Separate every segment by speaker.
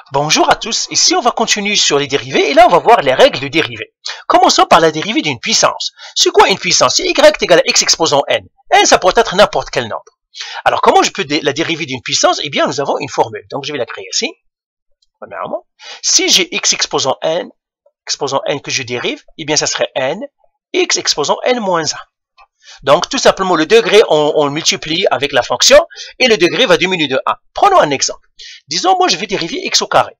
Speaker 1: Bonjour à tous, ici on va continuer sur les dérivés et là on va voir les règles de dérivée. Commençons par la dérivée d'une puissance. C'est quoi une puissance? C'est y est égal à x exposant n. N ça pourrait être n'importe quel nombre. Alors comment je peux la dériver d'une puissance? Eh bien nous avons une formule, donc je vais la créer ici. Premièrement, si j'ai x exposant n que je dérive, eh bien ça serait n, x exposant n moins 1. Donc, tout simplement, le degré, on le multiplie avec la fonction, et le degré va diminuer de 1. Prenons un exemple. Disons, moi, je vais dériver x au carré.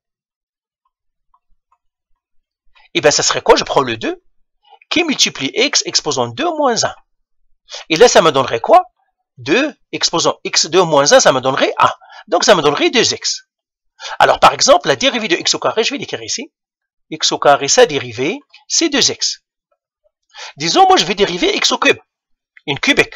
Speaker 1: Et bien, ça serait quoi? Je prends le 2, qui multiplie x exposant 2 moins 1. Et là, ça me donnerait quoi? 2 exposant x2 moins 1, ça me donnerait 1. Donc, ça me donnerait 2x. Alors, par exemple, la dérivée de x au carré, je vais l'écrire ici. X au carré, sa dérivée, c'est 2x. Disons, moi, je vais dériver x au cube. Une cubique.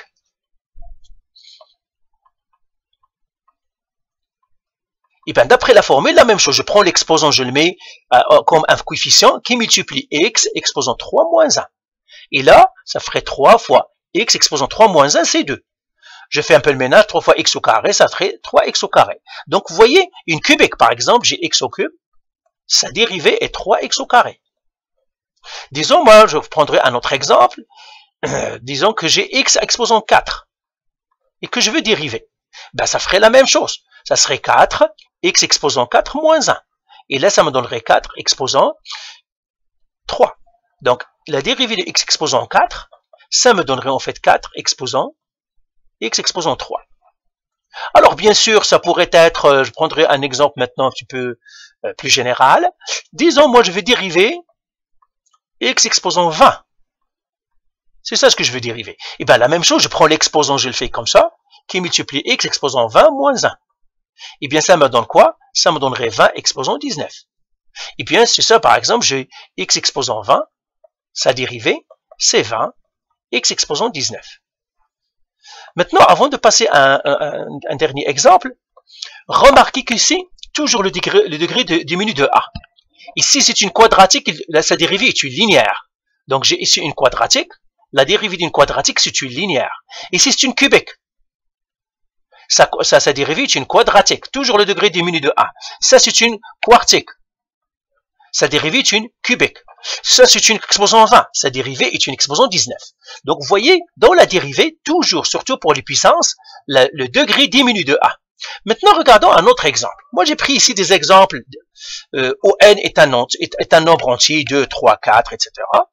Speaker 1: Et bien, d'après la formule, la même chose. Je prends l'exposant, je le mets comme un coefficient qui multiplie x exposant 3 moins 1. Et là, ça ferait 3 fois x exposant 3 moins 1, c'est 2. Je fais un peu le ménage, 3 fois x au carré, ça ferait 3x au carré. Donc, vous voyez, une cubique, par exemple, j'ai x au cube, sa dérivée est 3x au carré. Disons, moi, je prendrai un autre exemple. Disons que j'ai x exposant 4 et que je veux dériver. Ben, ça ferait la même chose. Ça serait 4, x exposant 4 moins 1. Et là, ça me donnerait 4 exposant 3. Donc, la dérivée de x exposant 4, ça me donnerait en fait 4 exposant x exposant 3. Alors, bien sûr, ça pourrait être, je prendrai un exemple maintenant un petit peu plus général. Disons, moi, je vais dériver x exposant 20. C'est ça ce que je veux dériver. Et bien, la même chose, je prends l'exposant, je le fais comme ça, qui multiplie x exposant 20 moins 1. Et bien, ça me donne quoi? Ça me donnerait 20 exposant 19. Et bien, c'est ça, par exemple, j'ai x exposant 20, sa dérivée, c'est 20, x exposant 19. Maintenant, avant de passer à un dernier exemple, remarquez qu'ici, toujours le degré diminue de a. Ici, c'est une quadratique, là, sa dérivée est une linéaire. Donc, j'ai ici une quadratique. La dérivée d'une quadratique, c'est une linéaire. Ici, c'est une cubique. Sa dérivée est une quadratique. Toujours le degré diminue de 1. Ça, c'est une quartique. Sa dérivée est une cubique. Ça, c'est une exposant 20. Sa dérivée est une exposant 19. Donc, vous voyez, dans la dérivée, toujours, surtout pour les puissances, le degré diminue de 1. Maintenant, regardons un autre exemple. Moi, j'ai pris ici des exemples où n est un nombre entier, 2, 3, 4, etc.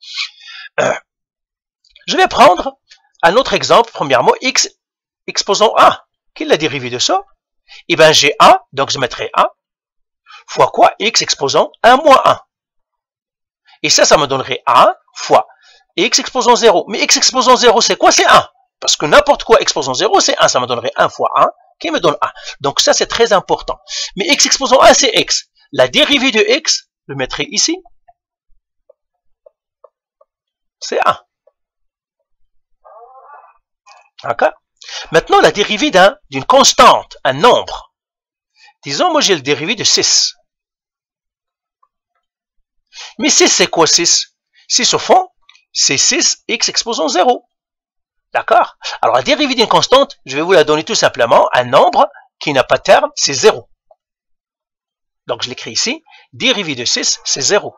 Speaker 1: Je vais prendre un autre exemple, premièrement, x exposant 1. Quelle est la dérivée de ça? Eh bien, j'ai 1, donc je mettrai 1, fois quoi? X exposant 1 moins 1. Et ça me donnerait 1 fois x exposant 0. Mais x exposant 0, c'est quoi? C'est 1. Parce que n'importe quoi exposant 0, c'est 1. Ça me donnerait 1 fois 1, qui me donne 1. Donc ça, c'est très important. Mais x exposant 1, c'est x. La dérivée de x, je le mettrai ici, c'est 1. D'accord? Maintenant, la dérivée d'une constante, un nombre. Disons, moi, j'ai le dérivé de 6. Mais 6, c'est quoi 6? 6, au fond, c'est 6x exposant 0. D'accord? Alors, la dérivée d'une constante, je vais vous la donner tout simplement. Un nombre qui n'a pas de terme, c'est 0. Donc, je l'écris ici. Dérivée de 6, c'est 0.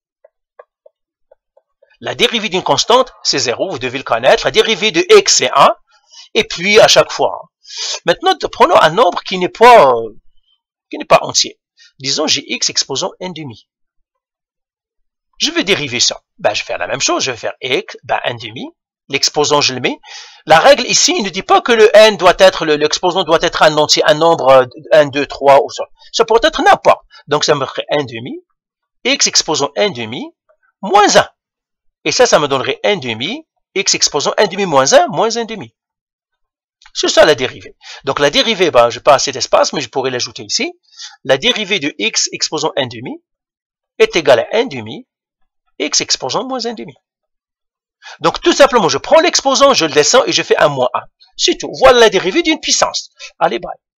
Speaker 1: La dérivée d'une constante, c'est 0. Vous devez le connaître. La dérivée de x, c'est 1. Et puis, à chaque fois. Maintenant, prenons un nombre qui n'est pas entier. Disons, j'ai x exposant n demi. Je vais dériver ça. Ben, je vais faire la même chose. Je vais faire x, n demi. L'exposant, je le mets. La règle ici, il ne dit pas que le n doit être, l'exposant doit être un entier, un nombre 1, 2, 3, ou ça. Ça pourrait être n'importe. Donc, ça me ferait n demi. X exposant n demi, moins 1. Et ça me donnerait n demi. X exposant n demi moins 1, moins 1 demi. C'est ça la dérivée. Donc la dérivée, je n'ai pas assez d'espace, mais je pourrais l'ajouter ici. La dérivée de x exposant 1 demi est égale à 1 demi, x exposant moins 1 demi. Donc tout simplement, je prends l'exposant, je le descends et je fais un moins 1. C'est tout. Voilà la dérivée d'une puissance. Allez, bye.